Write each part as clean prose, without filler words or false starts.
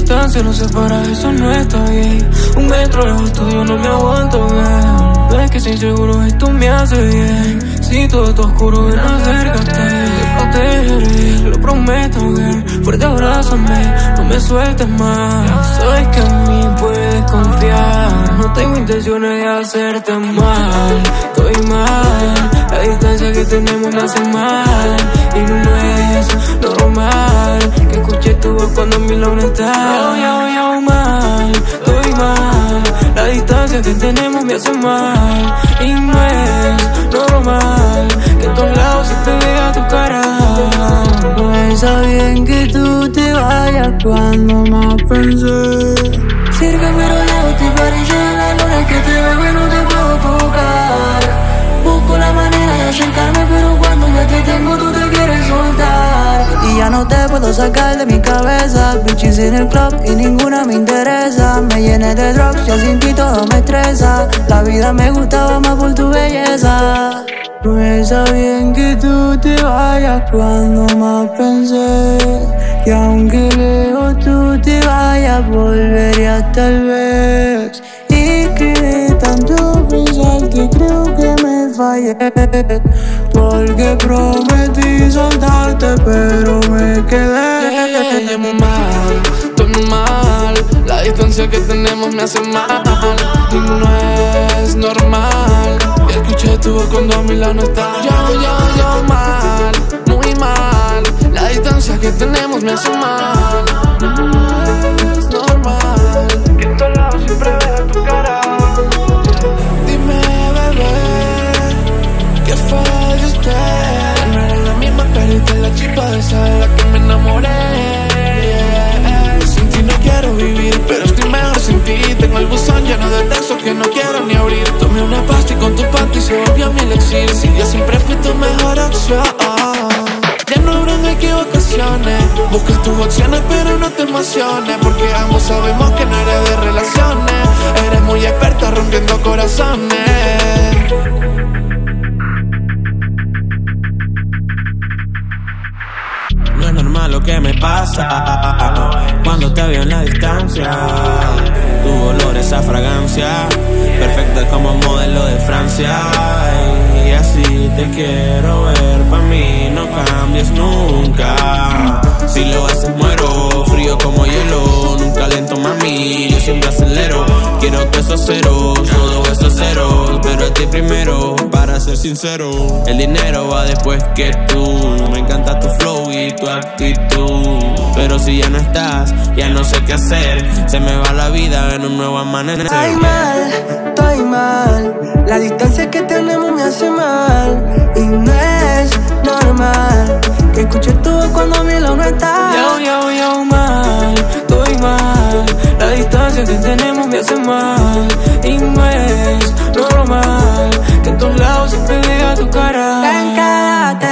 distancia nos separa, eso no está bien. Un metro lejos tuyo no me aguanto bien. Ves que si inseguro esto me hace bien. Si todo está oscuro, ven acércate. Te protegeré, lo prometo, girl. Fuerte abrázame, no me sueltes más. Sabes que en mí puedes confiar. No tengo intenciones de hacerte mal. Estoy mal, la distancia que tenemos me hace mal. Y no es normal que escuche tu voz cuando a mi lado no estás. Yo mal, estoy mal. La distancia que tenemos me hace mal. Y no es normal que en todos lados siempre vea tu cara. No está bien que tú te vayas cuando más pensé. Cerca pero lejos te parece la luna que te veo y no te puedo tocar. Busco la manera de acercarme pero cuando ya te tengo tú te quieres soltar. Y ya no te puedo sacar de mi cabeza. Bitches en el club y ninguna me interesa. Me llené de drugs, ya sin ti todo me estresa. La vida me gustaba más por tu belleza. No está bien que tú te vayas cuando más pensé. Y aunque lejos tú te vayas, volverías tal vez. Y que tanto pensar que creo que me fallé. Porque prometí soltarte pero me quedé. Muy mal, estoy mal. La distancia que tenemos me hace mal. Y no es normal que escuché tu voz cuando a mi lado no está. Yo mal, muy mal. La distancia que tenemos me hace mal. No es normal que en todos lados siempre vea tu cara. Dime, bebé, ¿qué fue de usted? No eres la misma carita, la chispa de esa de la que me enamoré. Sin ti no quiero vivir, pero estoy mejor sin ti. Tengo el buzón lleno de textos que no quiero ni abrir. Tomé una pasta y con tu panty se volvió mi elixir. Si yo siempre fui tu mejor opción. Ya no habrán equivocaciones. Buscas tus opciones pero no te emociones. Porque ambos sabemos que no eres de relaciones. Eres muy experta rompiendo corazones. No es normal lo que me pasa cuando te veo en la distancia. Tu olor, esa fragancia, perfecta como modelo de Francia. Y así te quiero ver, pa' mí no cambies nunca. Si lo haces muero, frío como hielo, nunca lento mami, yo siempre acelero. Quiero todos esos ceros, todos esos ceros, pero a ti primero, para ser sincero. El dinero va después que tú, me encanta tu flow y tu actitud. Pero si ya no estás, ya no sé qué hacer, se me va la vida en un nuevo amanecer. Estoy mal, la distancia que tenemos me hace mal. Y no es normal que escuche tu voz cuando a mi lado no está. Yo mal, estoy mal. La distancia que tenemos me hace mal. Y no es normal que en todos lados siempre vea tu cara. Ven, quédate,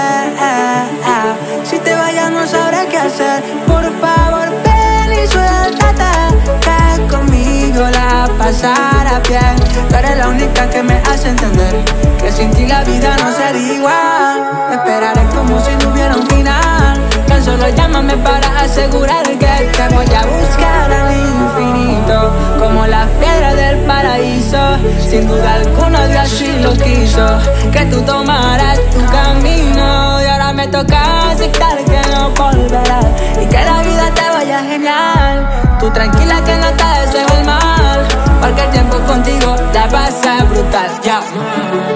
si te vayas no sabré qué hacer. Por favor ven y suéltate, que conmigo la pasará bien. Tú eres la única que me hace entender que sin ti la vida no sería igual. Te esperaré como si no hubiera un final. Tan solo llámame para asegurar que te voy a buscar al infinito, como las piedras del paraíso. Sin duda alguna Dios así lo quiso, que tú tomaras tu camino. Y ahora me toca aceptar que no volverás y que la vida te vaya genial. Tú tranquila que no te deseo el mal, porque el tiempo contigo la pasa brutal. Ya.